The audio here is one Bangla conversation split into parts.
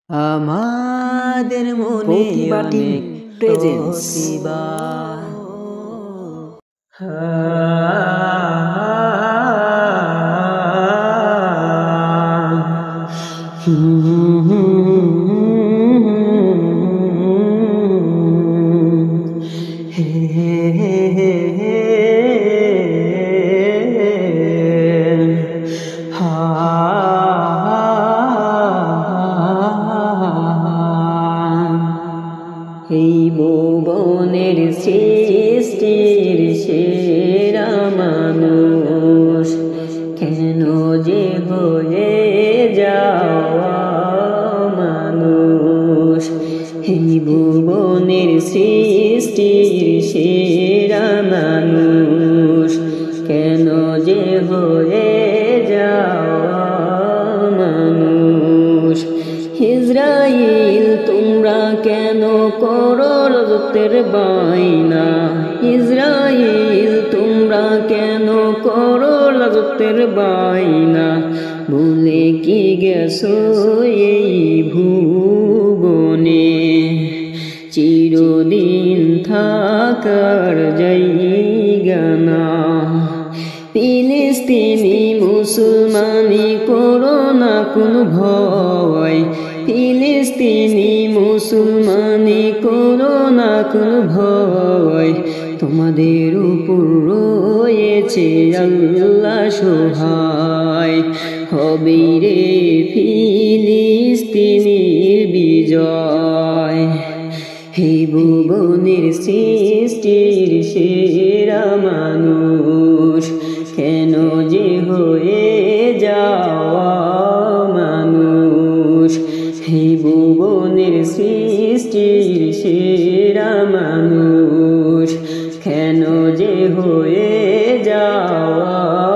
আমাদের মনে অনেক প্রেজেন্স প্রতিভা এই ভুবনের সৃষ্টির সেরা মানুষ কেন যে হয়ে যাওয়া মানুষ এই ভুবনের সৃষ্টির সেরা মানুষ কেন যে হয়ে যাওয়া মানুষ ইসরাইল তোমরা কেন করো রজতের বাইনা ইসরাইল তোমরা কেন করো রজতের বাইনা ভুলে কি গেছো এই ভুবনে চিরদিন থাকার জায়গা না ফিলিস্তিনি মুসলমানি করো না কোনো ভয় ফিলিস্তিনি মুসলমানি করো না কোনো ভয় তোমাদের উপর রয়েছে আল্লাহ সহায় হবে রে ফিলিস্তিনির বিজয় হে ভুবনের সৃষ্টির সেরা মানুষ কেন যে হয়ে যাওয়া মানুষ হে ভুবনের সৃষ্টির সেরা মানুষ কেন যে হয়ে যাওয়া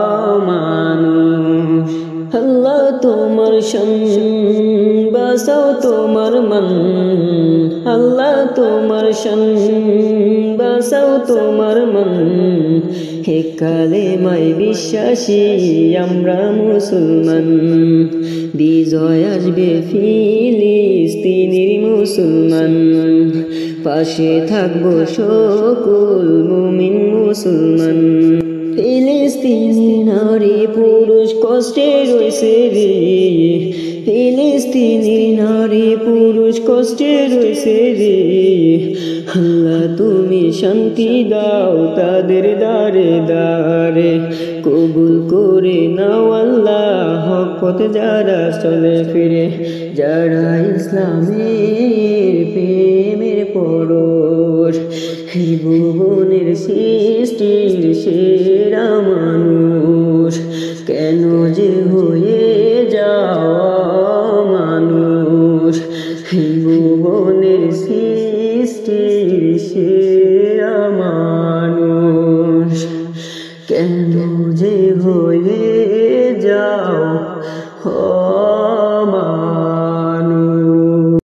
মানুষ আল্লাহ তোমার শান বাসাও তোমার মন আল্লাহ তোমার শান বাসাও তোমার মন হে কালেমায় বিশ্বাসী আমরা মুসলমান বিজয় আসবে ফিলিস্তিনির মুসলমান পাশে থাকবো সকল মুমিন মুসলমান ফিলিস্তিনি নারী পুরুষ কষ্টে রয়েছে রে ফিলিস্তিনি নারী পুরুষ কষ্টে রয়েছে রে আল্লাহ তুমি শান্তি দাও তাদের দ্বারে দ্বারে কবুল করে নাও আল্লাহ হক পথে যারা চলে ফিরে যারা ইসলামের প্রেমের পরশ হে ভুবনের সৃষ্টির সেরা মানুষ কেন যে হয়ে যাওয়া মানুষ হে ভুবনের সৃষ্টির সেরা মানুষ কেন যে হয়ে যাও